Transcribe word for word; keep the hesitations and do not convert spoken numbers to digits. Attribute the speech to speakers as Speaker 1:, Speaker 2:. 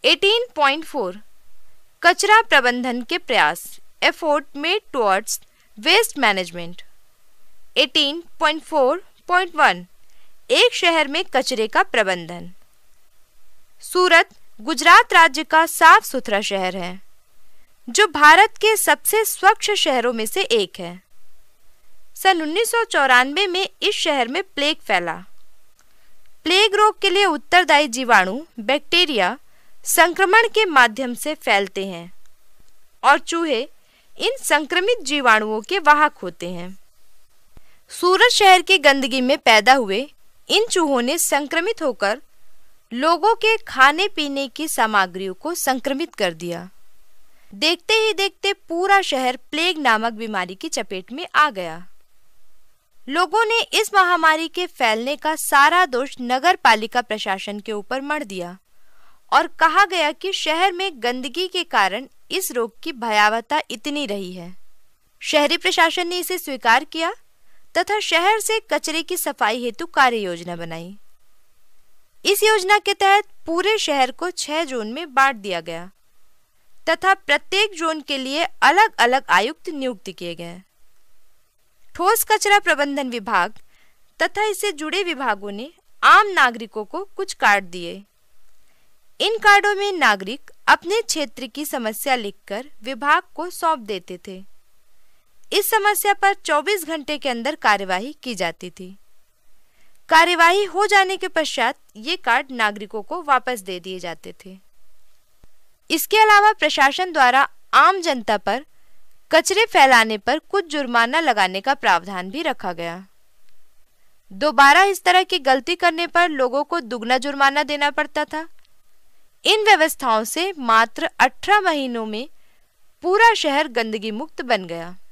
Speaker 1: अठारह पॉइंट चार कचरा प्रबंधन के प्रयास effort made towards waste management. अठारह पॉइंट चार पॉइंट एक एक शहर में कचरे का प्रबंधन। सूरत गुजरात राज्य का साफ सुथरा शहर है जो भारत के सबसे स्वच्छ शहरों में से एक है। सन उन्नीस सौ चौरानवे में इस शहर में प्लेग फैला। प्लेग रोग के लिए उत्तरदायी जीवाणु बैक्टीरिया संक्रमण के माध्यम से फैलते हैं और चूहे इन संक्रमित जीवाणुओं के वाहक होते हैं। सूरत शहर की गंदगी में पैदा हुए इन चूहों ने संक्रमित होकर लोगों के खाने पीने की सामग्रियों को संक्रमित कर दिया। देखते ही देखते पूरा शहर प्लेग नामक बीमारी की चपेट में आ गया। लोगों ने इस महामारी के फैलने का सारा दोष नगर पालिका प्रशासन के ऊपर मढ़ दिया और कहा गया कि शहर में गंदगी के कारण इस रोग की भयावहता इतनी रही है। शहरी प्रशासन ने इसे स्वीकार किया तथा शहर से कचरे की सफाई हेतु कार्य योजना बनाई। इस योजना के तहत पूरे शहर को छह जोन में बांट दिया गया तथा प्रत्येक जोन के लिए अलग अलग आयुक्त नियुक्त किए गए। ठोस कचरा प्रबंधन विभाग तथा इससे जुड़े विभागों ने आम नागरिकों को कुछ कार्ड दिए। इन कार्डों में नागरिक अपने क्षेत्र की समस्या लिखकर विभाग को सौंप देते थे। इस समस्या पर चौबीस घंटे के अंदर कार्यवाही की जाती थी। कार्यवाही हो जाने के पश्चात ये कार्ड नागरिकों को वापस दे दिए जाते थे। इसके अलावा प्रशासन द्वारा आम जनता पर कचरे फैलाने पर कुछ जुर्माना लगाने का प्रावधान भी रखा गया। दोबारा इस तरह की गलती करने पर लोगों को दुगना जुर्माना देना पड़ता था। इन व्यवस्थाओं से मात्र अठारह महीनों में पूरा शहर गंदगी मुक्त बन गया।